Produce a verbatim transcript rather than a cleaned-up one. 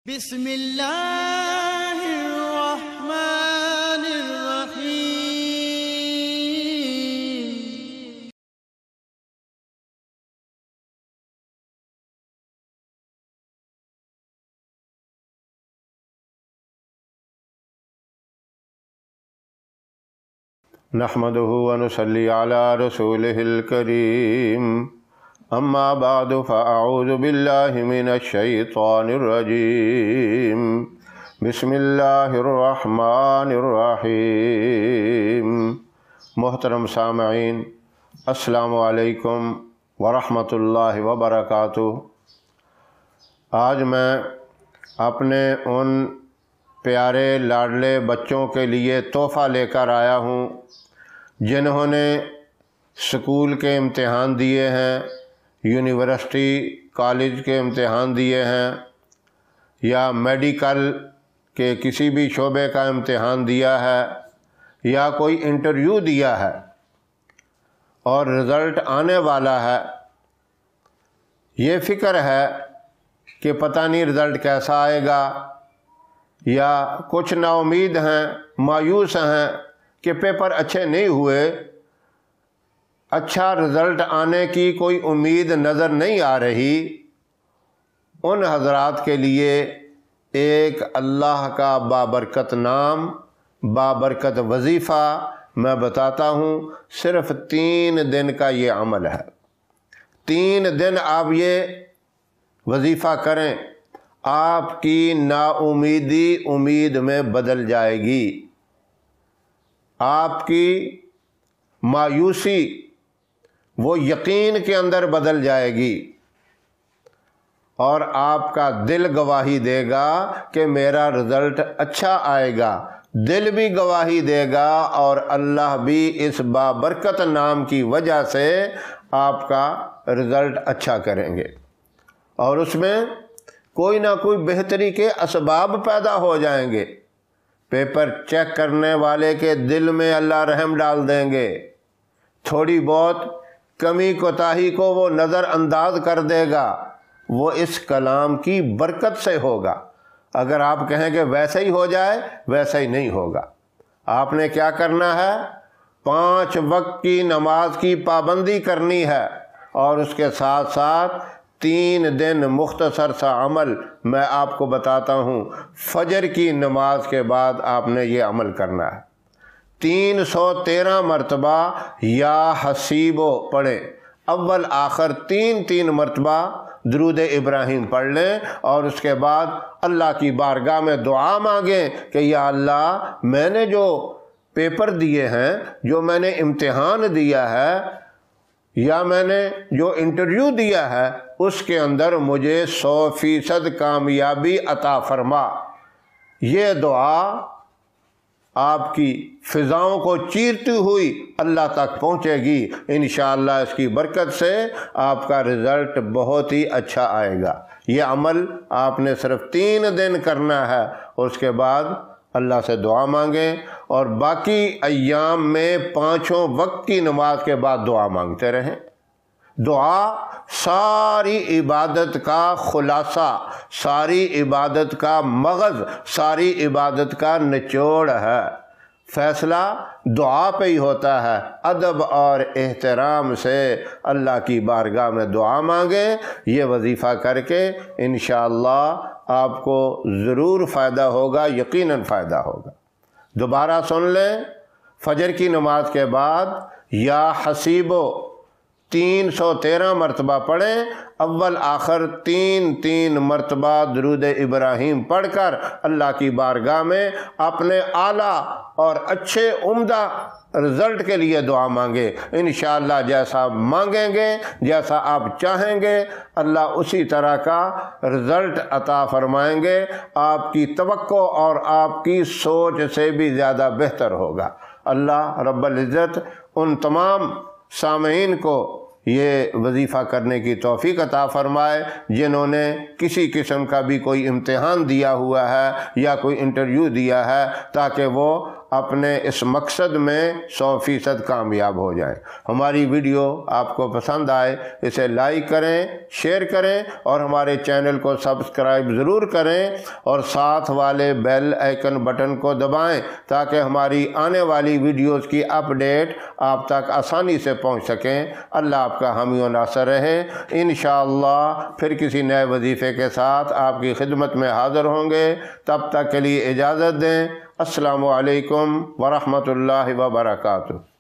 بسم اللہ الرحمن الرحیم۔ نحمده ونصلي على رسوله الكريم، اما بعد فاعوذ بالله من الشیطان الرجیم، بسم اللہ الرحمن الرحیم۔ محترم سامعین، السلام علیکم ورحمۃ اللہ وبرکاتہ۔ آج میں اپنے ان پیارے لاڈلے بچوں کے لیے تحفہ لے کر آیا ہوں جنہوں نے اسکول کے امتحان دیے ہیں، یونیورسٹی کالج کے امتحان دیے ہیں، یا میڈیکل کے کسی بھی شعبے کا امتحان دیا ہے، یا کوئی انٹرویو دیا ہے اور رزلٹ آنے والا ہے۔ یہ فکر ہے کہ پتہ نہیں رزلٹ کیسا آئے گا، یا کچھ نا امید ہیں، مایوس ہیں کہ پیپر اچھے نہیں ہوئے، اچھا رزلٹ آنے کی کوئی امید نظر نہیں آ رہی۔ ان حضرات کے لیے ایک اللہ کا بابرکت نام، بابرکت وظیفہ میں بتاتا ہوں۔ صرف تین دن کا یہ عمل ہے، تین دن آپ یہ وظیفہ کریں، آپ کی نا امیدی امید میں بدل جائے گی، آپ کی مایوسی وہ یقین کے اندر بدل جائے گی، اور آپ کا دل گواہی دے گا کہ میرا رزلٹ اچھا آئے گا، دل بھی گواہی دے گا، اور اللہ بھی اس بابرکت نام کی وجہ سے آپ کا رزلٹ اچھا کریں گے، اور اس میں کوئی نہ کوئی بہتری کے اسباب پیدا ہو جائیں گے۔ پیپر چیک کرنے والے کے دل میں اللہ رحم ڈال دیں گے، تھوڑی بہت کمی کوتاہی کو وہ نظر انداز کر دے گا، وہ اس کلام کی برکت سے ہوگا۔ اگر آپ کہیں کہ ویسے ہی ہو جائے، ویسا ہی نہیں ہوگا۔ آپ نے کیا کرنا ہے؟ پانچ وقت کی نماز کی پابندی کرنی ہے، اور اس کے ساتھ ساتھ تین دن مختصر سا عمل میں آپ کو بتاتا ہوں۔ فجر کی نماز کے بعد آپ نے یہ عمل کرنا ہے، تین سو تیرہ مرتبہ یا حسیبو پڑھیں، اول آخر تین تین مرتبہ درود ابراہیم پڑھ لیں، اور اس کے بعد اللہ کی بارگاہ میں دعا مانگیں کہ یا اللہ، میں نے جو پیپر دیے ہیں، جو میں نے امتحان دیا ہے، یا میں نے جو انٹرویو دیا ہے، اس کے اندر مجھے سو فیصد کامیابی عطا فرما۔ یہ دعا آپ کی فضاؤں کو چیرتی ہوئی اللہ تک پہنچے گی، انشاءاللہ اس کی برکت سے آپ کا رزلٹ بہت ہی اچھا آئے گا۔ یہ عمل آپ نے صرف تین دن کرنا ہے، اور اس کے بعد اللہ سے دعا مانگیں، اور باقی ایام میں پانچوں وقت کی نماز کے بعد دعا مانگتے رہیں۔ دعا ساری عبادت کا خلاصہ، ساری عبادت کا مغز، ساری عبادت کا نچوڑ ہے۔ فیصلہ دعا پہ ہی ہوتا ہے۔ ادب اور احترام سے اللہ کی بارگاہ میں دعا مانگیں۔ یہ وظیفہ کر کے انشاءاللہ آپ کو ضرور فائدہ ہوگا، یقیناً فائدہ ہوگا۔ دوبارہ سن لیں، فجر کی نماز کے بعد یا حسیبو تین سو تیرہ مرتبہ پڑھیں، اول آخر تین تین مرتبہ درود ابراہیم پڑھ کر اللہ کی بارگاہ میں اپنے اعلیٰ اور اچھے عمدہ رزلٹ کے لیے دعا مانگے۔ انشاءاللہ جیسا مانگیں گے، جیسا آپ چاہیں گے، اللہ اسی طرح کا رزلٹ عطا فرمائیں گے۔ آپ کی توقع اور آپ کی سوچ سے بھی زیادہ بہتر ہوگا۔ اللہ رب العزت ان تمام سامعین کو یہ وظیفہ کرنے کی توفیق عطا فرمائے جنہوں نے کسی قسم کا بھی کوئی امتحان دیا ہوا ہے یا کوئی انٹرویو دیا ہے، تاکہ وہ اپنے اس مقصد میں سو فیصد کامیاب ہو جائیں۔ ہماری ویڈیو آپ کو پسند آئے اسے لائک کریں، شیئر کریں اور ہمارے چینل کو سبسکرائب ضرور کریں اور ساتھ والے بیل آئیکن بٹن کو دبائیں تاکہ ہماری آنے والی ویڈیوز کی اپ ڈیٹ آپ تک آسانی سے پہنچ سکیں۔ اللہ آپ کا حامی و ناصر رہے۔ انشاءاللہ پھر کسی نئے وظیفے کے ساتھ آپ کی خدمت میں حاضر ہوں گے، تب تک کے لیے اجازت دیں۔ السلام علیکم ورحمۃ اللہ وبرکاتہ۔